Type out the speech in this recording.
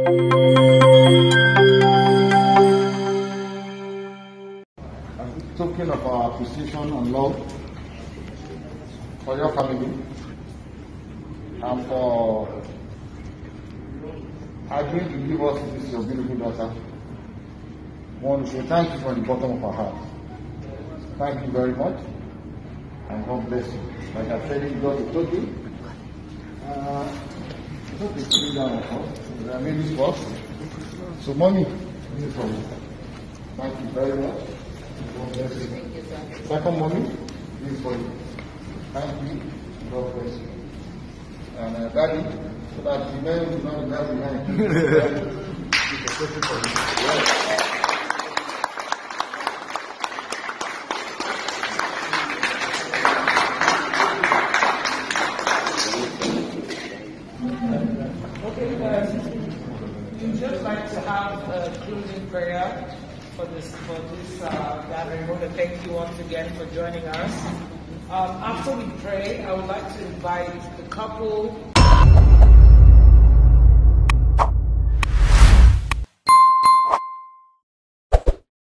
As a token of our appreciation and love for your family and for agreeing to give us this your beautiful daughter, we want to say thank you from the bottom of our heart. Thank you very much, and God bless you. Like I said, you got a token. Put the tree down first. I made this first. So, mommy, this is for you. Thank you very much. God bless you. Second, mommy, this is for you. Thank you. God bless you. And daddy, so that the men will not be left behind. This is a question for you. Yes. Okay, we'd just like to have a closing prayer for this gathering. I want to thank you once again for joining us. After we pray, I would like to invite the couple